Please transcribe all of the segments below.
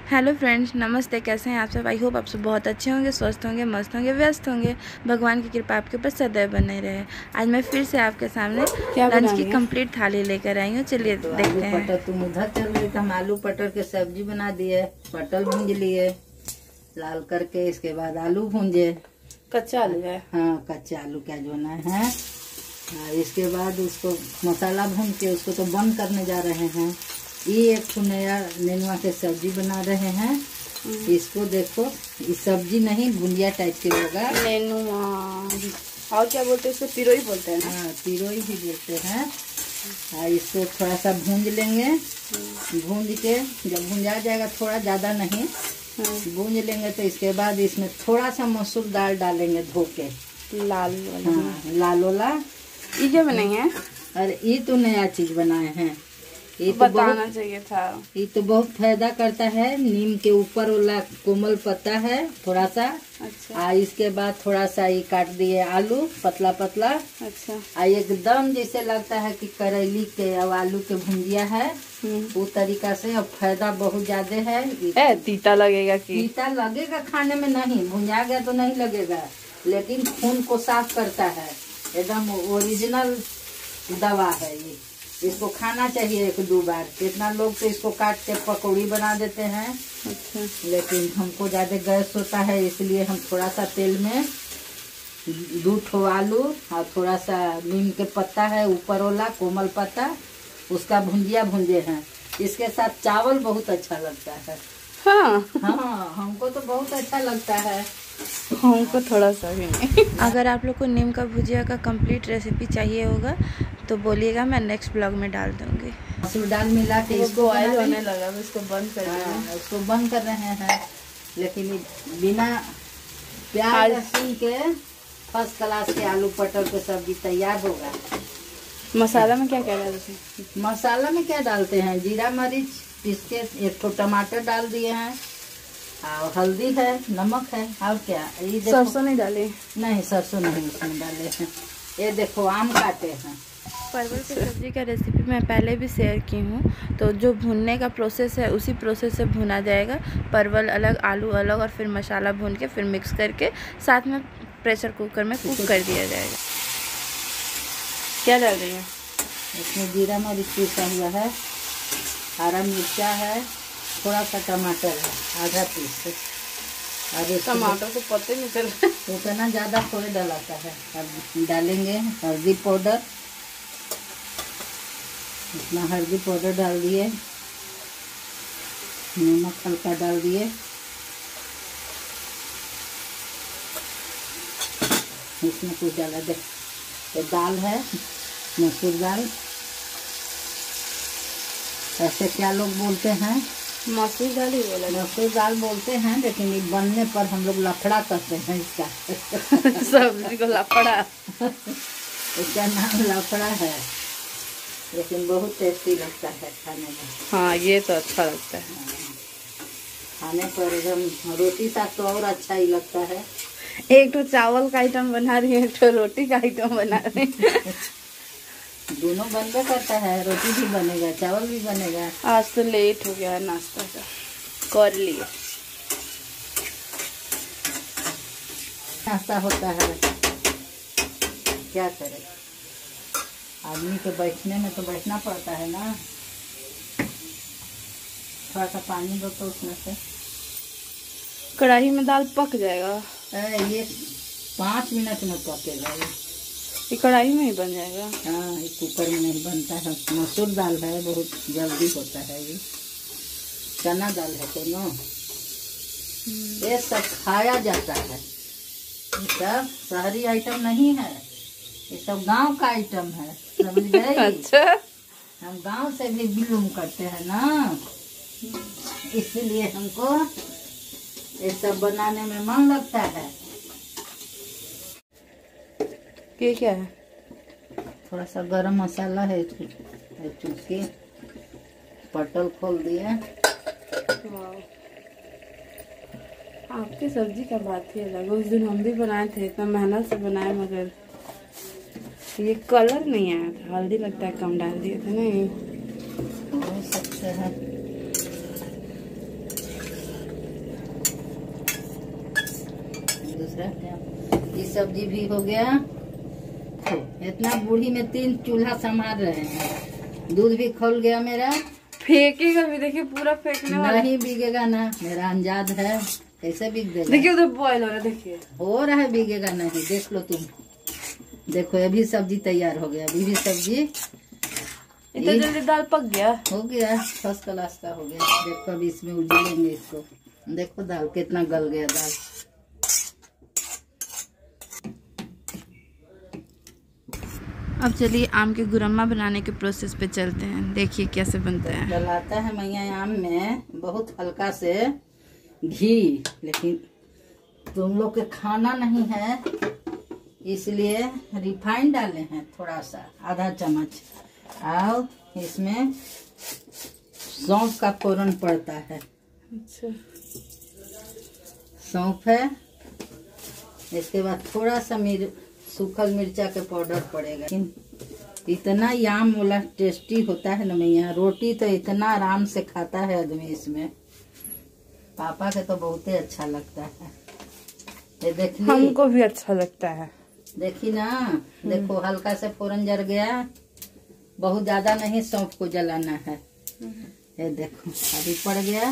Hello friends, नमस्ते। कैसे हैं आप सब? आई होप आप सब बहुत अच्छे होंगे, स्वस्थ होंगे, मस्त होंगे, व्यस्त होंगे। भगवान की कृपा आपके ऊपर सदैव बने रहे। आज मैं फिर से आपके सामने लंच की कंप्लीट थाली लेकर आई हूँ। चलिए तो देखते हैं। पटर तुम उधर चल रहे थे, हम आलू पटर के सब्जी बना दिए, पटल भूंज लिए लाल करके। इसके बाद आलू भूंजे, कच्चा आलू है। हाँ, कच्चा आलू क्या जो है। हाँ, इसके बाद उसको मसाला भून के उसको तो बंद करने जा रहे हैं। ये एक नया नेनुआ के सब्जी बना रहे हैं। इसको देखो, ये सब्जी नहीं भुंजिया टाइप के होगा। नेनुआ और क्या बोलते हैं इसको? तिरोई बोलते हैं ना? हाँ, तिरोई भी बोलते हैं। इसको थोड़ा सा भूंज लेंगे। भूंज के जब भुंजा जाएगा, थोड़ा ज्यादा नहीं, भूंज लेंगे तो इसके बाद इसमें थोड़ा सा मसूर दाल डालेंगे धो के, लाल वाला। हाँ, लाल वाला। ये क्या बनाई है? अरे ये तो नया चीज बनाए हैं। ये तो बताना चाहिए था। ये तो बहुत फायदा करता है। नीम के ऊपर वाला कोमल पत्ता है थोड़ा सा। अच्छा। इसके बाद थोड़ा सा ये काट दिए आलू पतला पतला। अच्छा। एकदम जैसे लगता है कि करेली के और आलू के भुंजिया है, वो तरीका से। और फायदा बहुत ज्यादा है। तीता लगेगा कि? तीता लगेगा खाने में, नहीं भुंजा गया तो नहीं लगेगा, लेकिन खून को साफ करता है। एकदम ओरिजिनल दवा है ये। इसको खाना चाहिए 1-2 बार। कितना लोग तो इसको काट के पकौड़ी बना देते हैं। अच्छा। लेकिन हमको ज्यादा गैस होता है, इसलिए हम थोड़ा सा तेल में 2 ठो आलू और थोड़ा सा नीम के पत्ता है ऊपर वाला कोमल पत्ता, उसका भुंजिया भुंजे हैं। इसके साथ चावल बहुत अच्छा लगता है। हाँ हाँ, हमको तो बहुत अच्छा लगता है। हमको थोड़ा सा भी नहीं। अगर आप लोग को नीम का भुजिया का कंप्लीट रेसिपी चाहिए होगा तो बोलिएगा, मैं नेक्स्ट ब्लॉग में डाल दूंगी। मसूर दाल मिला के इसको बॉयल होने लगा, इसको बंद कर रहे हैं। उसको बंद कर रहे हैं, लेकिन बिना प्याज लहसुन के फर्स्ट क्लास के आलू पटर के सब्जी तैयार होगा। मसाला में क्या क्या डालते हैं? मसाला में क्या डालते हैं? जीरा मरीच पीस के, 1 ठो टमाटर डाल दिए हैं, और हल्दी है, नमक है, और क्या। ये सरसों नहीं डाले? नहीं, सरसों नहीं इसमें डाले हैं। ये देखो आम काटे हैं। परवल की सब्जी का रेसिपी मैं पहले भी शेयर की हूँ। तो जो भुनने का प्रोसेस है उसी प्रोसेस से भुना जाएगा। परवल अलग, आलू अलग, और फिर मसाला भून के फिर मिक्स करके साथ में प्रेशर कुकर में कुक कर दिया जाएगा। क्या डाल रही है इसमें? जीरा मरीच पीसा हुआ है, हरा मिर्चा है, थोड़ा सा टमाटर है, आधा पीस। और टमाटर को पत्ते नहीं चल रहे, उतना ज्यादा थोड़े डलाता है। अब डालेंगे हल्दी पाउडर, इतना हल्दी पाउडर डाल दिए, नमक हल्का डाल दिए, इसमें कुछ डाला दे। तो दाल है मसूर दाल, ऐसे क्या लोग बोलते हैं, मसूर दाल ही बोला। मसूर दाल बोलते हैं, लेकिन ये बनने पर हम लोग लफड़ा कहते हैं इसका। सब्जी को लफड़ा। इसका नाम लफड़ा है, लेकिन बहुत टेस्टी लगता है खाने में। हाँ, ये तो अच्छा लगता है खाने पर। एकदम रोटी साथ तो और अच्छा ही लगता है। एक तो चावल का आइटम बना रही है, एक तो रोटी का आइटम बना रही है। दोनों बनबे करता है, रोटी भी बनेगा, चावल भी बनेगा। आज तो लेट हो गया है, नाश्ता का कर लिए। नाश्ता होता है, क्या करे, आदमी के बैठने में तो बैठना पड़ता है ना। थोड़ा सा पानी दो तो उसमें से। कढ़ाई में दाल पक जाएगा? ये 5 मिनट में पकेगा। ये कढ़ाई में ही बन जाएगा? हाँ, ये कुकर में नहीं बनता है। मसूर दाल है, बहुत जल्दी होता है। ये चना दाल है दोनों। ये सब खाया जाता है, ये सब शहरी आइटम नहीं है, ये सब गांव का आइटम है, समझ गए? अच्छा। हम गांव से भी बिलोंग करते हैं ना, इसलिए हमको ये सब बनाने में मन लगता है। ये क्या है? थोड़ा सा गरम मसाला है, चुटकी। पटल खोल दिए। आपकी सब्जी का बात ही अलग। उस दिन हम भी बनाए थे, इतना मेहनत से बनाए, मगर ये कलर नहीं आया था। हल्दी लगता है कम डाल दिए थे। नहीं हो सकता है। रह गया। ये सब्जी भी हो गया। इतना बूढ़ी में 3 चूल्हा संभाल रहे हैं। दूध भी खोल गया मेरा। फेंकेगा भी, देखिए पूरा फेंकने वाला नहीं बिगेगा ना, मेरा अंदाज है। कैसे बिक देगा? देखिए उधर बॉयल हो रहा है, देखिए हो रहा है, बिगेगा नहीं। देख लो तुम, देखो अभी सब्जी तैयार हो गया। अभी भी सब्जी इतना जल्दी दाल पक गया? हो गया, फर्स्ट क्लास का हो गया। देखो अभी इसमें उड़ेंगे इसको। देखो दाल कितना गल गया दाल। अब चलिए आम के गुरम्मा बनाने के प्रोसेस पे चलते हैं। देखिए कैसे बनता है। डलाता है मैया आम में बहुत हल्का से घी, लेकिन तुम लोग के खाना नहीं है इसलिए रिफाइंड डाले हैं थोड़ा सा, आधा चम्मच। और इसमें सौंफ का फोरन पड़ता है। अच्छा, सौंफ है। इसके बाद थोड़ा सा सूखल मिर्चा के पाउडर पड़ेगा। इतना याम वाला टेस्टी होता है ना मैया। रोटी तो इतना आराम से खाता है आदमी इसमें। पापा के तो बहुत ही अच्छा लगता है। ये देखिए, हमको भी अच्छा लगता है। देखी ना, देखो हल्का से फोरन जल गया, बहुत ज्यादा नहीं सौंफ को जलाना है। ये देखो अभी पड़ गया।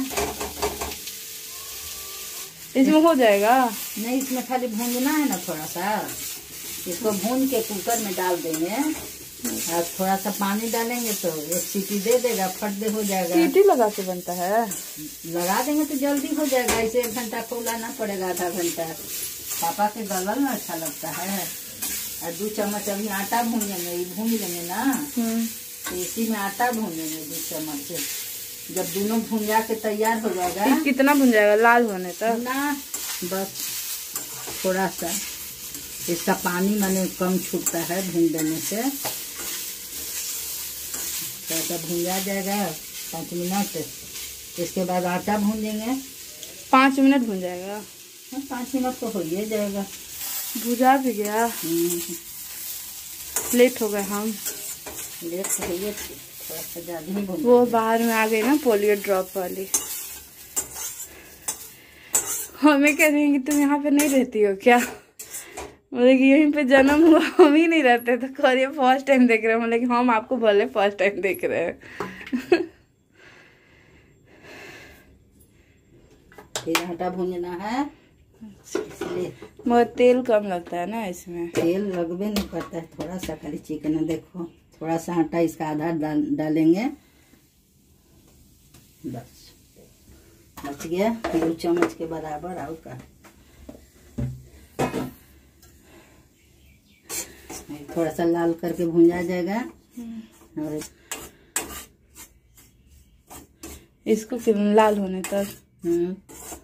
इसमें हो जाएगा? नहीं, इसमें खाली भूनना है ना थोड़ा सा। इसको भून के कुकर में डाल देंगे और थोड़ा सा पानी डालेंगे तो एक सीटी दे देगा, फट दे हो जाएगा। सीटी लगा के बनता है? लगा देंगे तो जल्दी हो जाएगा। इसे 1 घंटा खोलाना पड़ेगा, आधा घंटा। पापा के गलल में अच्छा लगता है। और 2 चम्मच अभी आटा भूनेंगे, ये भून लेंगे ना तो इसी में आटा भूनेंगे 2 चम्मच। जब दोनों भुंजा के तैयार हो जाएगा। कितना भुन जाएगा? लाल होने तक ना, बस थोड़ा सा इसका पानी माने कम छूटता है भून देने से। थोड़ा भुंजा जाएगा 5 मिनट। इसके बाद आटा भूनेंगे। 5 मिनट भुन जाएगा? 5 मिनट तो हो ही जाएगा। भुजा भी गया। लेट हो गए हम। लेट हो गई, थोड़ा सा ज्यादा ही भून। वो बाहर में आ गई ना पोलियो ड्रॉप वाली। हमें कह रही हैं कि तुम यहाँ पे नहीं रहती हो क्या? बोले कि यहीं पे जन्म हुआ, हम ही नहीं रहते। तो कह रही फर्स्ट टाइम देख रहे हैं। बोले कि हम आपको बोले फर्स्ट टाइम देख रहे हैं। फिर आटा भूनना है, इसलिए मगर तेल कम लगता है ना इसमें। तेल लगबे नहीं करता है, थोड़ा सा खाली चिकन है। देखो थोड़ा सा आटा इसका आधा डालेंगे, बस बच गया। 2 चम्मच के बराबर। और का थोड़ा सा लाल करके भुंजा जाएगा। और इसको लाल होने तक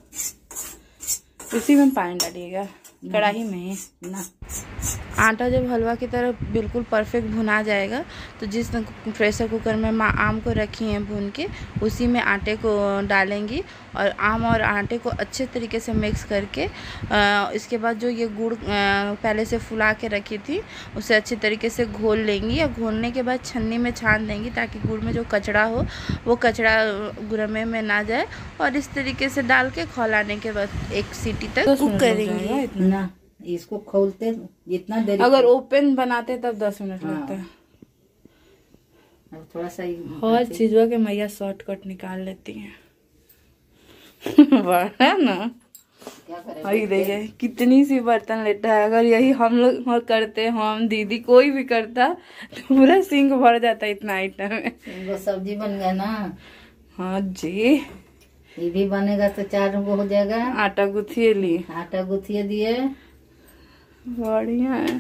उसी में पानी डालिएगा, कढ़ाई में ही ना। आटा जब हलवा की तरह बिल्कुल परफेक्ट भुना जाएगा तो जिस प्रेशर कुकर में माँ आम को रखी हैं भून के, उसी में आटे को डालेंगी और आम और आटे को अच्छे तरीके से मिक्स करके इसके बाद जो ये गुड़ पहले से फुला के रखी थी उसे अच्छे तरीके से घोल लेंगी। और घोलने के बाद छन्नी में छान देंगी ताकि गुड़ में जो कचड़ा हो वो कचड़ा गुरमे में ना जाए। और इस तरीके से डाल के खौलाने के बाद 1 सीटी तक कुक करेंगी ना। इसको खोलते जितना देर, अगर ओपन बनाते तब 10 मिनट लगता है। अब थोड़ा सा हर चीजों के मैया शॉर्टकट निकाल लेती हैं। बड़ा ना, क्या करें? अभी देखिए कितनी सी बर्तन लेटा है। अगर यही हम लोग करते, हम दीदी कोई भी करता तो पूरा सिंक भर जाता इतना आइटम है। वो सब्जी बन गया ना। हाँ जी, ये भी बनेगा तो 4 गो हो जाएगा। आटा गुथिए ली, आटा गुथिए दिए। बढ़िया है।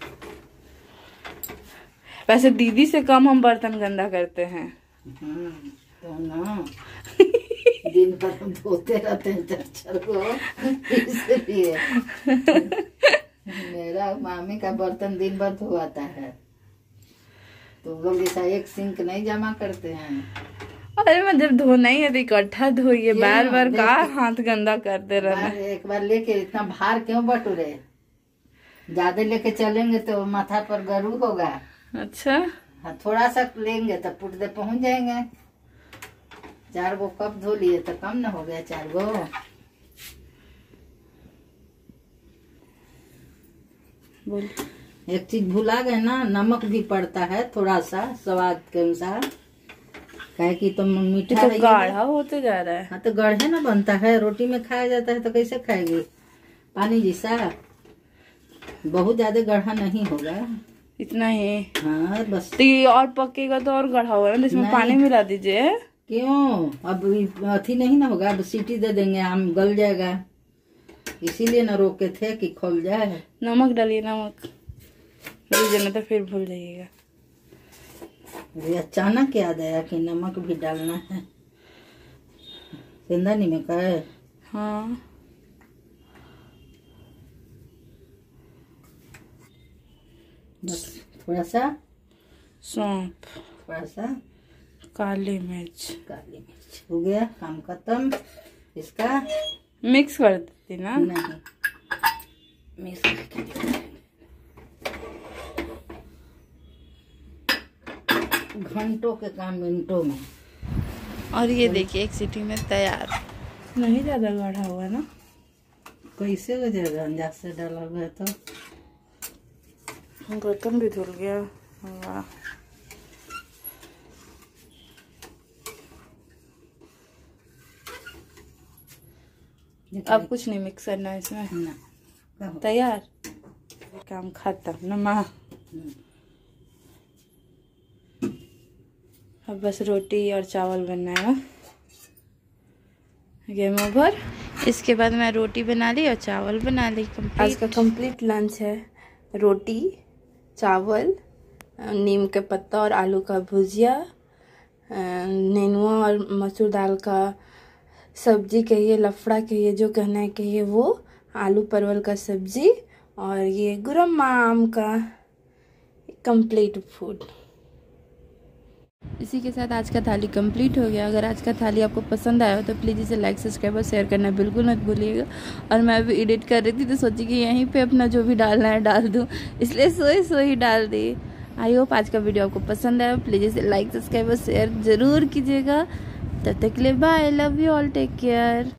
वैसे दीदी से कम हम बर्तन गंदा करते हैं। तो ना दिन भर हम धोते रहते हैं 4 गो, इसलिए मेरा मामी का बर्तन दिन भर धोआता है। तुम लोग ऐसा एक सिंक नहीं जमा करते हैं। अरे मैं जब धोना ही है तो इकट्ठा धोइए, बार बार का हाथ गंदा करते रहना। एक बार लेके इतना भार क्यों बटोरे? ज्यादा लेके चलेंगे तो माथा पर गरू होगा। अच्छा, थोड़ा सा लेंगे तो पुट दे पहुंच जाएंगे। 4 गो कप धो लिए तो कम न हो गया 4 गो। बोल। एक चीज भुला गए ना, नमक भी पड़ता है थोड़ा सा स्वाद के अनुसार, काहे कि तो मीठा तो गाढ़ा होते जा रहा है। हाँ तो गढ़े ना बनता है, रोटी में खाया जाता है तो कैसे खाएगी, पानी जैसा। बहुत ज्यादा गढ़ा नहीं होगा, इतना ही। हाँ बस। तो ये और पकेगा तो और गढ़ा होगा ना, इसमें पानी मिला दीजिए। क्यों, अब अथी नहीं ना होगा, अब सीटी दे देंगे, आम गल जाएगा, इसीलिए ना रोके थे कि खोल जाए। नमक डालिए, नमक डालिए ना तो फिर भूल जाइएगा। अरे अचानक याद आया कि नमक भी डालना है। सेंधा नमक है। हाँ बस थोड़ा सा सौंफ, थोड़ा सा काली मिर्च। काली मिर्च, हो गया काम खत्म। इसका मिक्स कर देती ना। नहीं, मिक्स करके दिखाएंगे। घंटों के काम मिनटों में। और ये देखिए एक सीटी में तैयार। नहीं ज्यादा गाढ़ा हुआ ना, कैसे हो जाएगा अंदाज से डाला हुआ है तो। बर्तन भी धुल गया। वाह, अब कुछ नहीं मिक्स करना है इसमें ना, तैयार, काम खत्म। नमा अब बस रोटी और चावल बनना है। Game over. इसके बाद मैं रोटी बना ली और चावल बना ली। आज का कंप्लीट लंच है, रोटी, चावल, नीम के पत्ता और आलू का भुजिया, नेनुआ और मसूर दाल का सब्जी कहिए, लफड़ा कहिए, जो कहना है कहिए वो, आलू परवल का सब्जी, और ये गुरम्मा आम का कंप्लीट फूड। इसी के साथ आज का थाली कंप्लीट हो गया। अगर आज का थाली आपको पसंद आया हो तो प्लीज़ इसे लाइक, सब्सक्राइब और शेयर करना बिल्कुल मत भूलिएगा। और मैं अभी एडिट कर रही थी तो सोची कि यहीं पे अपना जो भी डालना है डाल दूँ, इसलिए सोई डाल दी। आई होप आज का वीडियो आपको पसंद आया। प्लीज़ इसे लाइक, सब्सक्राइब और शेयर ज़रूर कीजिएगा। तब तक के लिए bye, love you all, take care.